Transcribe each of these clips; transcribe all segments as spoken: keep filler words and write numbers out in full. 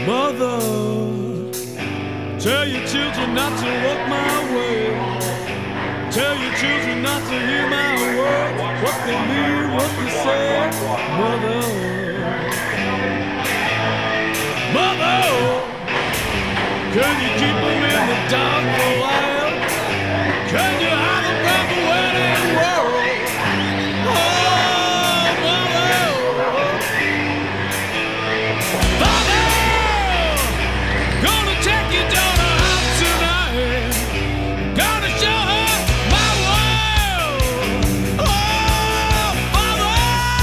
Mother, tell your children not to walk my way. Tell your children not to hear my words, what they mean, what they say. Mother, Mother, can you keep them in the dark for a while? Can you hide them from the wedding world? Oh, Mother, Mother, gonna take your daughter out tonight. Gonna show her my world. Oh, Mother,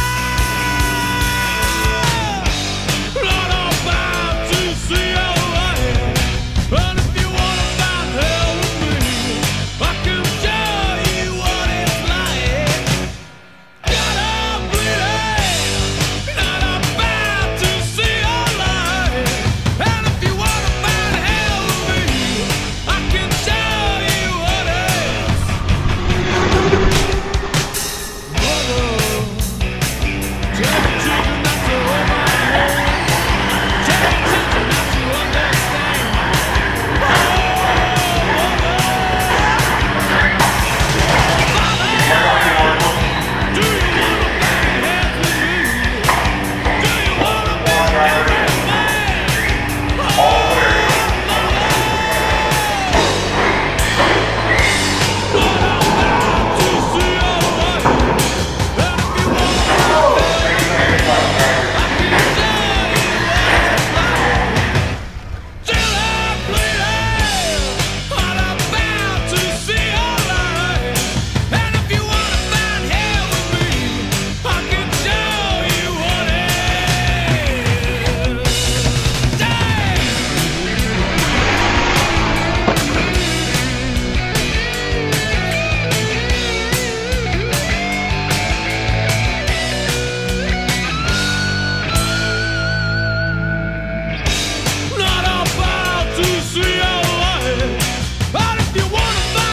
not about to see your light. But if you wanna find hell with me, I can show you what it's like. Gotta bleed, not about to see your light. And if you wanna find hell with me, I can show you what it's. Mother, tell